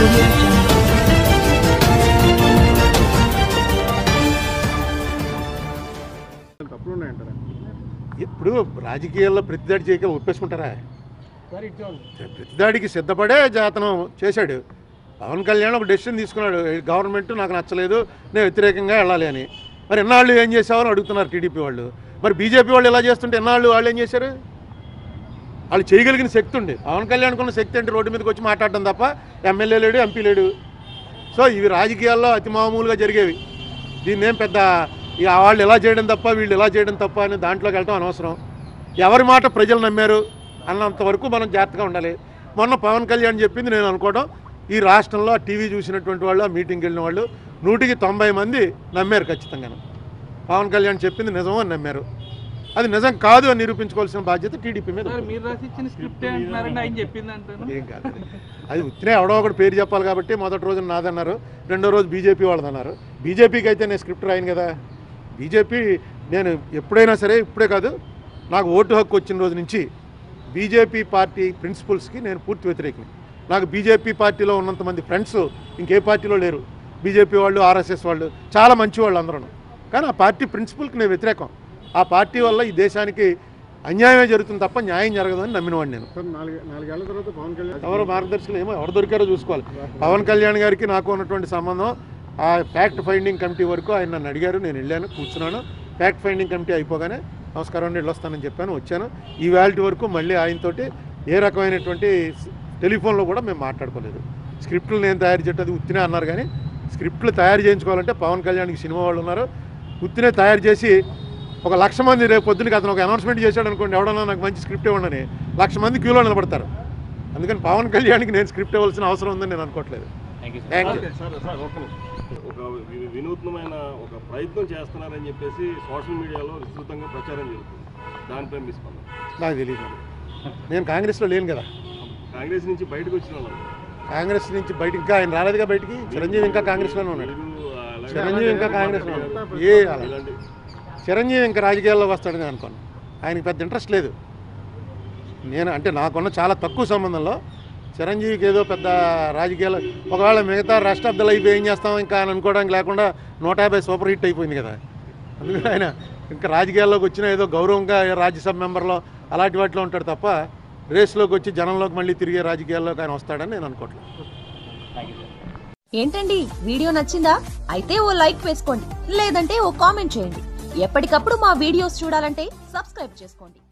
ఇప్పుడు రాజకీయాల్లో ప్రతిదాడి చేయక ఒప్పేసుకుంటారా? ప్రతిదాడికి సిద్ధపడే జాతనం చేశాడు పవన్ కళ్యాణ్. ఒక డెసిషన్ తీసుకున్నాడు, గవర్నమెంట్ నాకు నచ్చలేదు, నేను వ్యతిరేకంగా వెళ్ళాలి అని. మరి ఎన్నాళ్ళు ఏం చేసావని అడుగుతున్నారు టీడీపీ వాళ్ళు. మరి బీజేపీ వాళ్ళు ఎలా చేస్తుంటే ఎన్నాళ్ళు వాళ్ళు ఏం చేశారు? వాళ్ళు చేయగలిగిన శక్తి ఉంది. పవన్ కళ్యాణ్కి ఉన్న శక్తి అంటే రోడ్డు మీదకి వచ్చి మాట్లాడడం తప్ప ఎమ్మెల్యే లేడు, ఎంపీ లేడు. సో ఇవి రాజకీయాల్లో అతి మామూలుగా జరిగేవి. దీన్ని ఏం పెద్ద ఇక వాళ్ళు ఎలా చేయడం తప్ప వీళ్ళు ఎలా చేయడం తప్ప అని దాంట్లోకి వెళ్ళడం అనవసరం. ఎవరి మాట ప్రజలు నమ్మారు అన్నంతవరకు మనం జాగ్రత్తగా ఉండాలి. మొన్న పవన్ కళ్యాణ్ చెప్పింది నేను అనుకోవడం, ఈ రాష్ట్రంలో టీవీ చూసినటువంటి వాళ్ళు, ఆ మీటింగ్కి వెళ్ళిన వాళ్ళు 100కి 90 మంది నమ్మారు ఖచ్చితంగా. పవన్ కళ్యాణ్ చెప్పింది నిజమో అని నమ్మారు. అది నిజం కాదు అని నిరూపించుకోవాల్సిన బాధ్యత టీడీపీ మీద. ఏం కాదు, అది ఉత్తినే ఎవడో ఒకటి పేరు చెప్పాలి కాబట్టి మొదటి రోజు నాదన్నారు, రెండో రోజు బీజేపీ వాళ్ళదన్నారు. బీజేపీకి అయితే నేను స్క్రిప్ట్ రాయను కదా. బీజేపీ నేను ఎప్పుడైనా సరే, ఇప్పుడే కాదు, నాకు ఓటు హక్కు వచ్చిన రోజు నుంచి బీజేపీ పార్టీ ప్రిన్సిపల్స్కి నేను పూర్తి వ్యతిరేకం. నాకు బీజేపీ పార్టీలో ఉన్నంతమంది ఫ్రెండ్స్ ఇంకే పార్టీలో లేరు. బీజేపీ వాళ్ళు, ఆర్ఎస్ఎస్ వాళ్ళు చాలా మంచి వాళ్ళు అందరూ. కానీ ఆ పార్టీ ప్రిన్సిపల్కి నేను వ్యతిరేకం. ఆ పార్టీ వల్ల ఈ దేశానికి అన్యాయమే జరుగుతుంది తప్ప న్యాయం జరగదని నమ్మినవాడు నేను. 4 ఏళ్ల తర్వాత పవన్ కళ్యాణ్ ఎవరో మార్గదర్శకులు ఏమో ఎవరు దొరికారో చూసుకోవాలి. పవన్ కళ్యాణ్ గారికి నాకు ఉన్నటువంటి సంబంధం ఆ ఫ్యాక్ట్ ఫైండింగ్ కమిటీ వరకు ఆయన నన్ను అడిగారు, నేను వెళ్ళాను, కూర్చున్నాను. ఫ్యాక్ట్ ఫైండింగ్ కమిటీ అయిపోగానే నమస్కారం అండి వెళ్ళొస్తానని చెప్పాను, వచ్చాను. ఈ వ్యాలిటీ వరకు మళ్ళీ ఆయనతోటి ఏ రకమైనటువంటి టెలిఫోన్లో కూడా మేము మాట్లాడుకోలేదు. స్క్రిప్ట్లు నేను తయారు చేయటది ఉత్తినే అన్నారు, కానీ స్క్రిప్ట్లు తయారు చేయించుకోవాలంటే పవన్ కళ్యాణ్కి సినిమా వాళ్ళు ఉన్నారు. ఉత్తినే తయారు చేసి 1,00,000 మంది రేపు పొద్దున్నకి అతను ఒక అనౌన్స్మెంట్ చేశాడు అనుకోండి, ఎవడన్నా నాకు మంచి స్క్రిప్ట్ ఇవ్వండి, 1,00,000 మంది క్యూలో నిలబడతారు. అందుకని పవన్ కళ్యాణ్కి నేను స్క్రిప్ట్ ఇవ్వాల్సిన అవసరం ఉందని నేను అనుకోవట్లేదు. Thank you. ఒక వినూత్నమైన ఒక ప్రయత్నం చేస్తున్నారని చెప్పేసి సోషల్ మీడియాలో విస్తృతంగా ప్రచారం జరుగుతుంది. దానిపై మీ స్పందన? నాకు తెలియదు, నేను కాంగ్రెస్లో లేను కదా. కాంగ్రెస్ నుంచి బయటకు వచ్చిన వాళ్ళు, కాంగ్రెస్ నుంచి బయట ఇంకా ఆయన రాలేదుగా బయటికి. చిరంజీవి ఇంకా కాంగ్రెస్లోనే ఉన్నాడు. చిరంజీవి ఇంకా కాంగ్రెస్లో ఉన్నాడు. చిరంజీవి ఇంకా రాజకీయాల్లోకి వస్తాడని అనుకోను. ఆయనకి పెద్ద ఇంట్రెస్ట్ లేదు. నేను అంటే నాకున్న చాలా తక్కువ సంబంధంలో చిరంజీవికి ఏదో పెద్ద రాజకీయాలు, ఒకవేళ మిగతా రెస్ట్ ఆఫ్ ద లైఫ్ ఏం చేస్తాం ఇంకా అని అనుకోవడానికి లేకుండా 150 సూపర్ హిట్ అయిపోయింది కదా. అందుకని ఆయన ఇంకా రాజకీయాల్లోకి వచ్చినా ఏదో గౌరవంగా రాజ్యసభ మెంబర్లో అలాంటి వాటిలో ఉంటాడు తప్ప రేస్లోకి వచ్చి జనంలోకి మళ్ళీ తిరిగే రాజకీయాల్లోకి ఆయన వస్తాడని నేను అనుకోవట్లేదు. ఏంటండి, వీడియో నచ్చిందా? అయితే ఓ లైక్ వేసుకోండి, లేదంటే ఓ కామెంట్ చేయండి. ఎప్పటికప్పుడు మా వీడియోస్ చూడాలంటే సబ్స్క్రైబ్ చేసుకోండి.